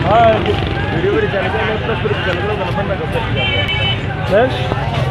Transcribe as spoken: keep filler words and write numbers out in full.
हाँ वीडियो भी चल गया प्लस चल गया नंबर में कर सकते हैं